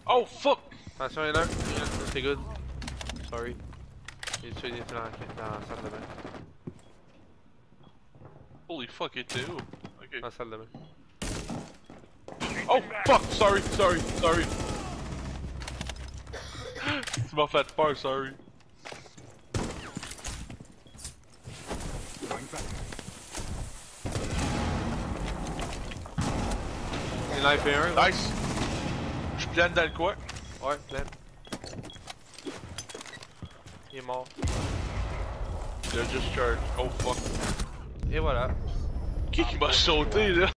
Oh fuck! Attention, il y en a un. C'est good. Sorry. Il est dans la salle de bain. Holy fuck, il était où? Ok. Dans la salle de bain. Oh fuck! Sorry. Tu m'as fait peur, sorry. Il en a fait un. Là. Nice! Je plane dans le coin. Ouais, plein. Il est mort. Il a just charged. Oh fuck. Et voilà. Qui m'a sauté là?